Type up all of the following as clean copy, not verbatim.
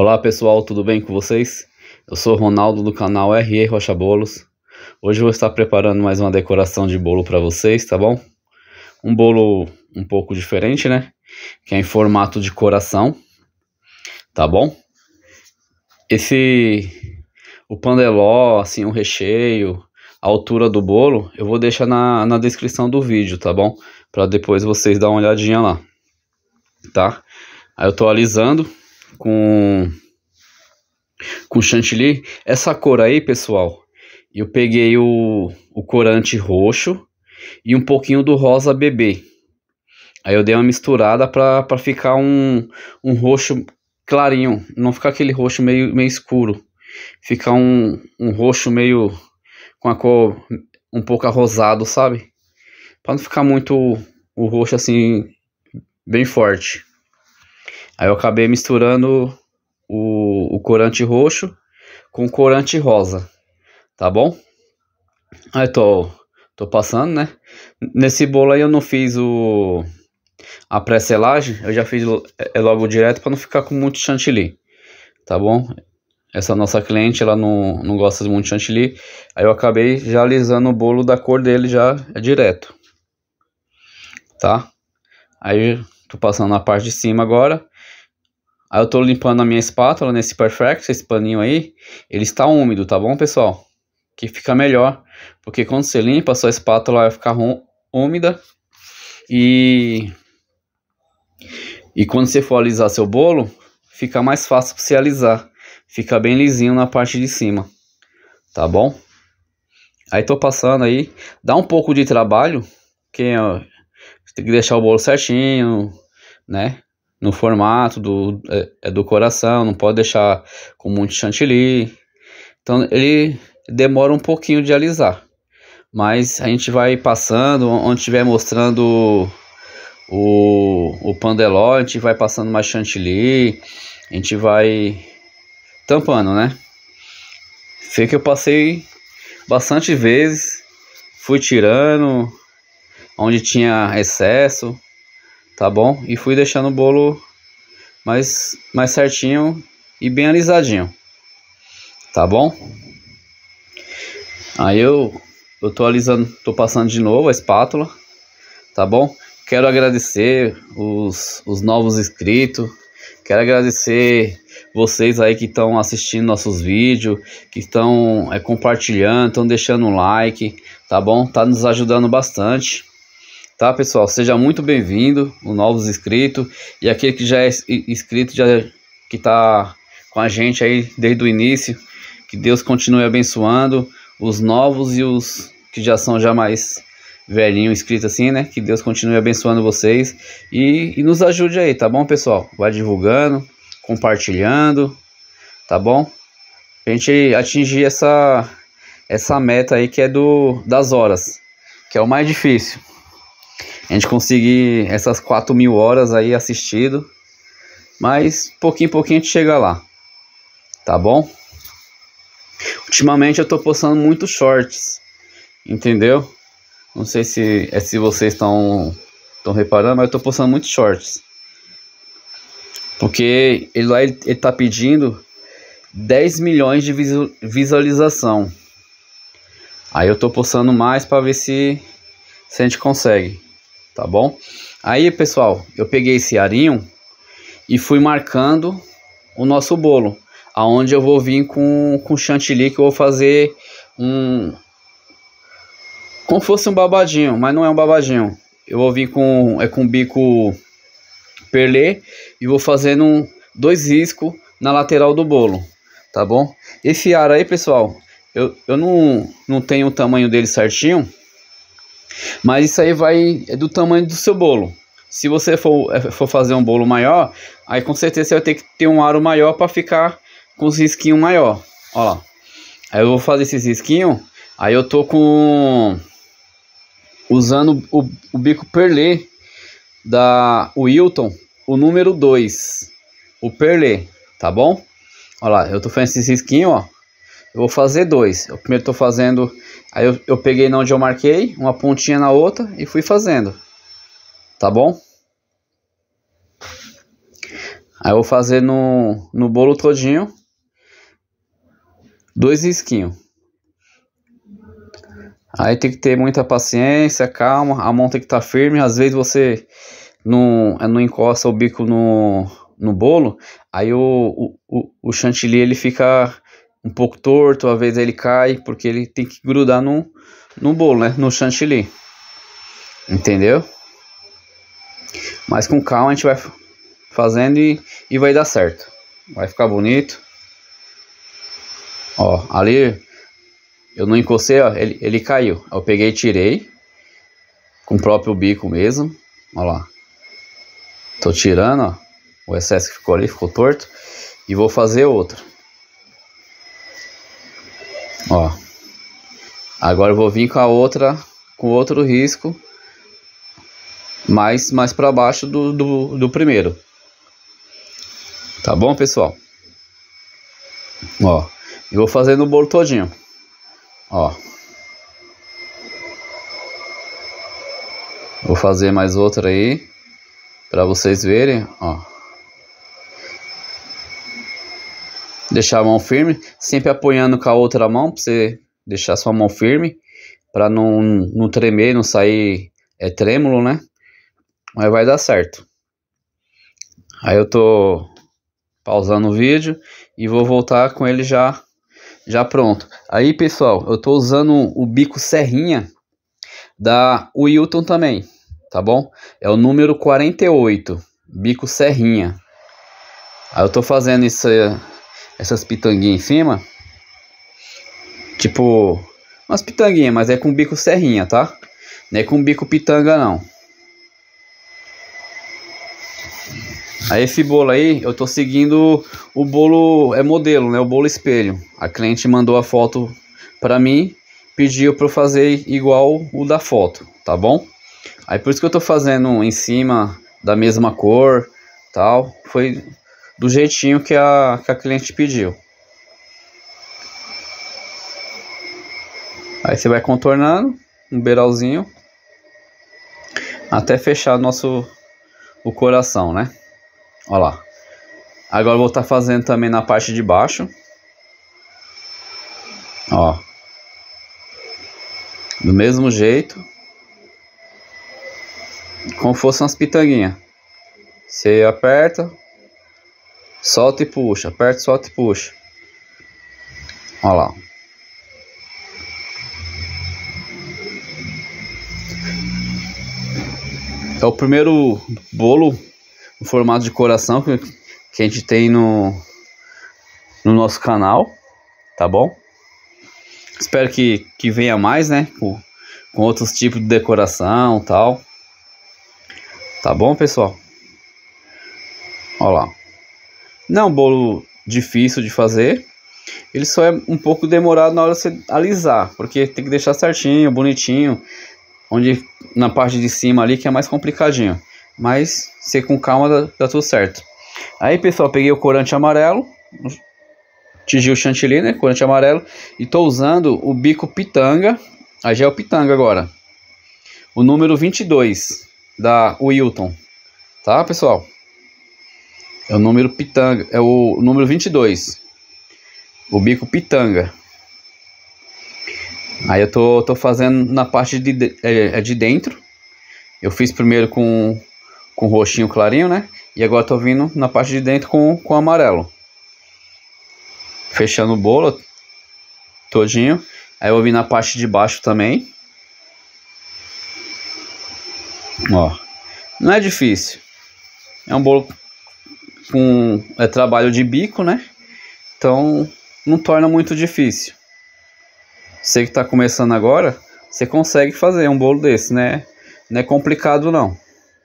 Olá pessoal, tudo bem com vocês? Eu sou o Ronaldo do canal RE Rocha Bolos. Hoje eu vou estar preparando mais uma decoração de bolo para vocês, tá bom? Um bolo um pouco diferente, né? Que é em formato de coração, tá bom? O pandeló, assim, o recheio, a altura do bolo, eu vou deixar na descrição do vídeo, tá bom? Para depois vocês dar uma olhadinha lá, tá? Aí eu tô alisando com chantilly. Essa cor aí, pessoal, eu peguei o corante roxo e um pouquinho do rosa bebê. Aí eu dei uma misturada para ficar um roxo clarinho, não ficar aquele roxo meio escuro. Ficar um roxo meio com a cor um pouco arrosado, sabe? Para não ficar muito o roxo assim bem forte. Aí eu acabei misturando o corante roxo com corante rosa, tá bom? Aí tô passando, né? Nesse bolo aí eu não fiz a pré-selagem, eu já fiz logo direto para não ficar com muito chantilly, tá bom? Essa nossa cliente, ela não gosta muito de chantilly, aí eu acabei já alisando o bolo da cor dele já direto, tá? Aí tô passando na parte de cima agora. Aí eu tô limpando a minha espátula nesse Perfect, esse paninho aí, ele está úmido, tá bom, pessoal? Que fica melhor, porque quando você limpa, a sua espátula vai ficar úmida e quando você for alisar seu bolo, fica mais fácil para você alisar, fica bem lisinho na parte de cima, tá bom? Aí tô passando aí, dá um pouco de trabalho, porque ó, você tem que deixar o bolo certinho, né? No formato do coração, não pode deixar com muito chantilly. Então ele demora um pouquinho de alisar. Mas a gente vai passando, onde estiver mostrando o pandeló, a gente vai passando mais chantilly, a gente vai tampando, né? Foi que eu passei bastante vezes, fui tirando onde tinha excesso, tá bom? E fui deixando o bolo mais certinho e bem alisadinho, tá bom? Aí eu tô alisando, tô passando de novo a espátula, tá bom? Quero agradecer os novos inscritos, quero agradecer vocês aí que estão assistindo nossos vídeos, que estão compartilhando, estão deixando um like, tá bom? Tá nos ajudando bastante. Tá, pessoal? Seja muito bem-vindo, os novos inscritos e aquele que já é inscrito, que tá com a gente aí desde o início. Que Deus continue abençoando os novos e os que já são mais velhinhos inscritos assim, né? Que Deus continue abençoando vocês e nos ajude aí, tá bom, pessoal? Vai divulgando, compartilhando, tá bom? Pra gente atingir essa meta aí que é das horas, que é o mais difícil. A gente conseguir essas 4.000 horas aí assistido, mas pouquinho em pouquinho a gente chega lá, tá bom? Ultimamente eu tô postando muitos shorts, entendeu? Não sei se vocês estão reparando, mas eu tô postando muitos shorts, porque ele tá pedindo 10 milhões de visualização. Aí eu tô postando mais para ver se a gente consegue. Tá bom? Aí, pessoal, eu peguei esse arinho e fui marcando o nosso bolo, aonde eu vou vir com chantilly, que eu vou fazer como fosse um babadinho, mas não é um babadinho. Eu vou vir com bico perlê e vou fazendo 2 riscos na lateral do bolo, tá bom? Esse aro aí, pessoal, eu não tenho o tamanho dele certinho, mas isso aí é do tamanho do seu bolo. Se você for fazer um bolo maior, aí com certeza você vai ter que ter um aro maior para ficar com os risquinhos maior. Ó lá. Aí eu vou fazer esses risquinhos. Aí eu tô usando o bico perlê da Wilton, o número 2. O perlê, tá bom? Ó lá, eu tô fazendo esses risquinhos, ó. Eu vou fazer 2. Eu primeiro tô fazendo. Aí eu peguei na onde eu marquei, uma pontinha na outra e fui fazendo. Tá bom? Aí eu vou fazer no bolo todinho 2 risquinhos. Aí tem que ter muita paciência, calma, a mão tem que estar firme. Às vezes você não encosta o bico no bolo, aí o chantilly ele fica um pouco torto, às vezes ele cai, porque ele tem que grudar no bolo, né? No chantilly. Entendeu? Mas com calma a gente vai fazendo e vai dar certo. Vai ficar bonito. Ó, ali eu não encostei, ó, ele caiu. Eu peguei e tirei com o próprio bico mesmo. Ó lá. Tô tirando, ó, o excesso que ficou ali, ficou torto. E vou fazer outro. Ó. Agora eu vou vir com a outra, com outro risco. Mais para baixo do primeiro. Tá bom, pessoal? Ó. E vou fazer no bolo todinho. Ó. Vou fazer mais outra aí. Pra vocês verem, ó. Deixar a mão firme. Sempre apoiando com a outra mão. Pra você deixar sua mão firme. Pra não tremer, não sair trêmulo, né? Mas vai dar certo. Aí eu tô pausando o vídeo. E vou voltar com ele já pronto. Aí, pessoal, eu tô usando o bico serrinha da Wilton também, tá bom? É o número 48, bico serrinha. Aí eu tô fazendo essas pitanguinhas em cima. Tipo, umas pitanguinhas, mas é com bico serrinha, tá? Não é com bico pitanga, não. Aí esse bolo aí, eu tô seguindo o bolo, é modelo, né? O bolo espelho. A cliente mandou a foto pra mim, pediu pra eu fazer igual o da foto, tá bom? Aí por isso que eu tô fazendo em cima da mesma cor, tal. Foi do jeitinho que a cliente pediu. Aí você vai contornando um beiralzinho até fechar o coração, né? Olha lá. Agora eu vou estar fazendo também na parte de baixo. Ó. Do mesmo jeito. Como fosse umas pitanguinhas. Você aperta, solta e puxa. Aperta, solta e puxa. Olha lá. É o primeiro bolo no formato de coração que a gente tem no nosso canal, tá bom? Espero que venha mais, né? Com outros tipos de decoração e tal. Tá bom, pessoal? Olha lá. Não é um bolo difícil de fazer. Ele só é um pouco demorado na hora de você alisar, porque tem que deixar certinho, bonitinho. Onde na parte de cima ali que é mais complicadinho. Mas se com calma dá tudo certo. Aí, pessoal, peguei o corante amarelo. Tingi o chantilly, né? Corante amarelo. E tô usando o bico pitanga. Aí já é o pitanga agora. O número 22 da Wilton. Tá, pessoal? É o número pitanga. É o número 22. O bico pitanga. Aí eu tô fazendo na parte de dentro. Eu fiz primeiro com roxinho clarinho, né? E agora tô vindo na parte de dentro com amarelo. Fechando o bolo todinho. Aí eu vou vir na parte de baixo também. Ó. Não é difícil. É um bolo com trabalho de bico, né? Então não torna muito difícil. Você que está começando agora, você consegue fazer um bolo desse, né? Não é complicado não.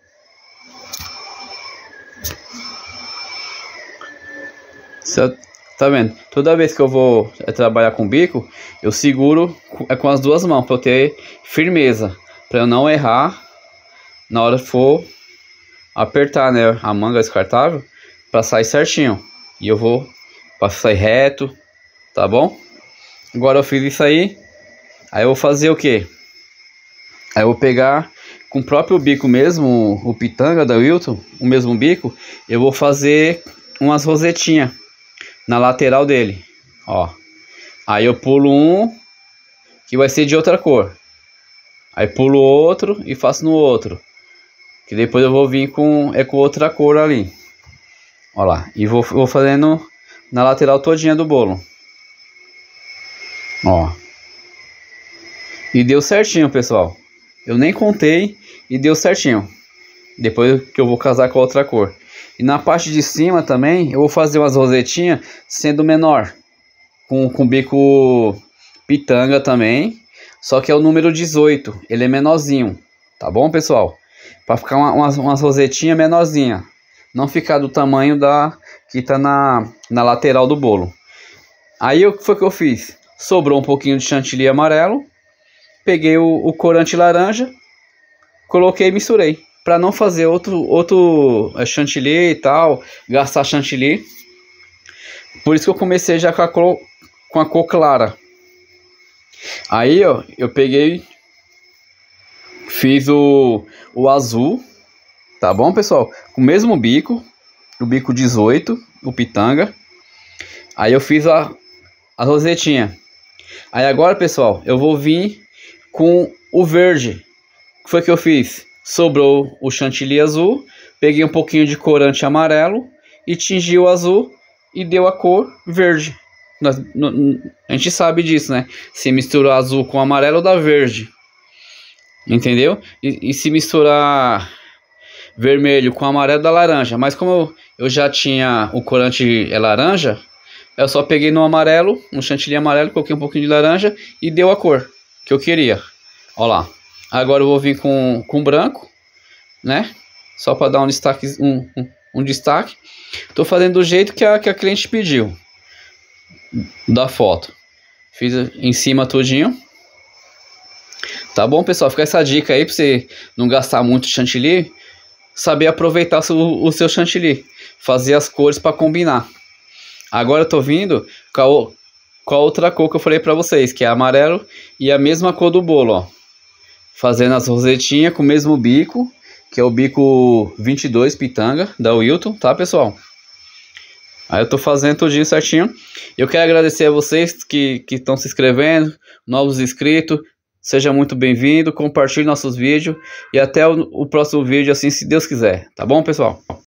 Você tá vendo? Toda vez que eu vou trabalhar com bico, eu seguro com as duas mãos para eu ter firmeza, para eu não errar na hora que for apertar, né, a manga descartável para sair certinho. E eu vou para sair reto, tá bom? Agora eu fiz isso aí. Aí eu vou fazer o que? Aí eu vou pegar com o próprio bico mesmo, o pitanga da Wilton, o mesmo bico, eu vou fazer umas rosetinhas na lateral dele, ó. Aí eu pulo um que vai ser de outra cor. Aí pulo outro e faço no outro. Que depois eu vou vir com outra cor ali. Ó lá. E vou fazendo na lateral todinha do bolo. Ó. E deu certinho, pessoal. Eu nem contei e deu certinho. Depois que eu vou casar com a outra cor. E na parte de cima também eu vou fazer umas rosetinhas sendo menor. Com bico pitanga também. Só que é o número 18. Ele é menorzinho. Tá bom, pessoal? Para ficar umas rosetinhas menorzinhas. Não ficar do tamanho que tá na lateral do bolo. Aí o que foi que eu fiz? Sobrou um pouquinho de chantilly amarelo. Peguei o corante laranja. Coloquei e misturei. Para não fazer outro chantilly e tal. Gastar chantilly. Por isso que eu comecei já com a cor clara. Aí ó, eu peguei. Fiz o azul. Tá bom, pessoal? Com o mesmo bico. O bico 18. O pitanga. Aí eu fiz a rosetinha. Aí agora, pessoal, eu vou vir com o verde. O que foi que eu fiz? Sobrou o chantilly azul. Peguei um pouquinho de corante amarelo. E tingi o azul. E deu a cor verde. A gente sabe disso, né? Se misturar azul com amarelo dá verde. Entendeu? E se misturar vermelho com amarelo dá laranja. Mas como eu já tinha o corante laranja, eu só peguei no amarelo, um chantilly amarelo, coloquei um pouquinho de laranja e deu a cor que eu queria. Ó lá. Agora eu vou vir com branco, né? Só para dar um destaque, um destaque. Tô fazendo do jeito que a cliente pediu. Da foto. Fiz em cima tudinho. Tá bom, pessoal? Fica essa dica aí para você não gastar muito chantilly. Saber aproveitar o seu chantilly. Fazer as cores para combinar. Agora eu tô vindo com a outra cor que eu falei para vocês, que é amarelo e a mesma cor do bolo, ó. Fazendo as rosetinhas com o mesmo bico, que é o bico 22 pitanga da Wilton, tá, pessoal? Aí eu tô fazendo tudinho certinho. Eu quero agradecer a vocês que estão se inscrevendo, novos inscritos. Seja muito bem-vindo, compartilhe nossos vídeos e até o próximo vídeo, assim, se Deus quiser. Tá bom, pessoal?